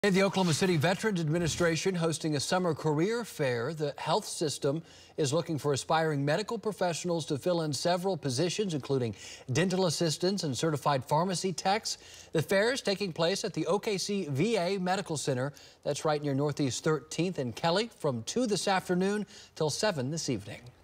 The Oklahoma City Veterans Administration hosting a summer career fair. The health system is looking for aspiring medical professionals to fill in several positions, including dental assistants and certified pharmacy techs. The fair is taking place at the OKC VA Medical Center. That's right near Northeast 13th and Kelly from 2 this afternoon till 7 this evening.